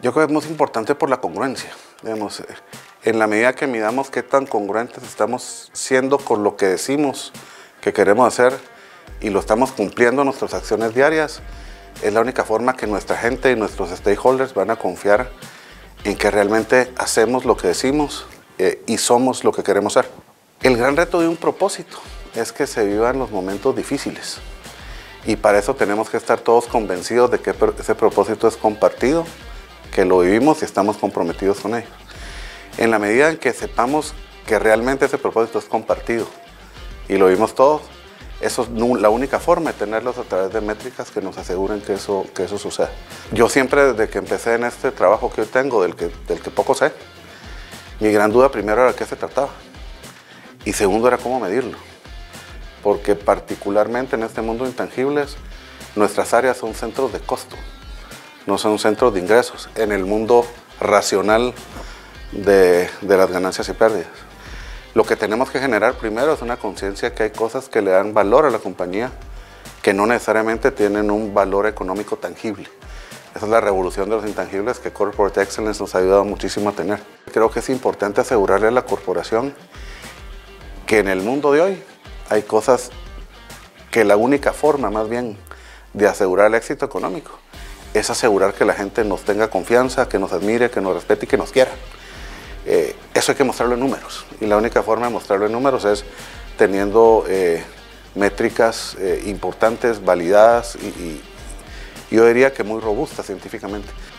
Yo creo que es muy importante por la congruencia. Digamos, en la medida que midamos qué tan congruentes estamos siendo con lo que decimos que queremos hacer y lo estamos cumpliendo en nuestras acciones diarias, es la única forma que nuestra gente y nuestros stakeholders van a confiar en que realmente hacemos lo que decimos y somos lo que queremos ser. El gran reto de un propósito es que se vivan los momentos difíciles y para eso tenemos que estar todos convencidos de que ese propósito es compartido, que lo vivimos y estamos comprometidos con ello. En la medida en que sepamos que realmente ese propósito es compartido y lo vimos todos, eso es la única forma de tenerlos a través de métricas que nos aseguren que eso suceda. Yo siempre, desde que empecé en este trabajo que hoy tengo, del que poco sé, mi gran duda primero era qué se trataba y segundo era cómo medirlo. Porque particularmente en este mundo de intangibles, nuestras áreas son centros de costo, no son centros de ingresos, en el mundo racional de las ganancias y pérdidas. Lo que tenemos que generar primero es una conciencia que hay cosas que le dan valor a la compañía que no necesariamente tienen un valor económico tangible. Esa es la revolución de los intangibles que Corporate Excellence nos ha ayudado muchísimo a tener. Creo que es importante asegurarle a la corporación que en el mundo de hoy hay cosas que la única forma más bien de asegurar el éxito económico es asegurar que la gente nos tenga confianza, que nos admire, que nos respete y que nos quiera. Eso hay que mostrarlo en números y la única forma de mostrarlo en números es teniendo métricas importantes, validadas y yo diría que muy robustas científicamente.